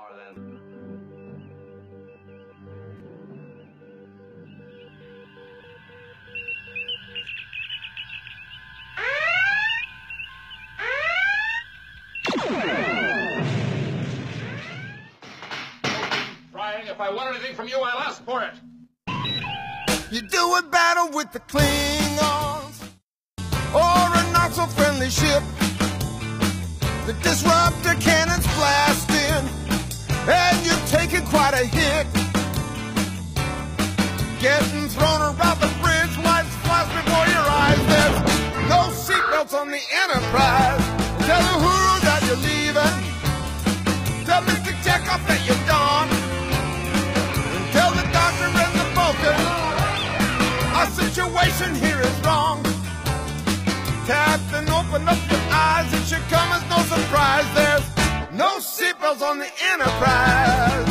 car then. Brian, if I want anything from you, I'll ask for it. You do a battle with the Klingons, or a not-so-friendly ship. The disruptor cannons blasting, and you're taking quite a hit. Getting thrown around the bridge, lights flash before your eyes. There's no seatbelts on the Enterprise. Tell the Uhuru that you're leaving. Tell Mr. Chekhov that you're done. And tell the doctor and the Vulcan our situation here is wrong. Tap and open up your eyes. It should come as no surprise. There's no seatbelts on the Enterprise.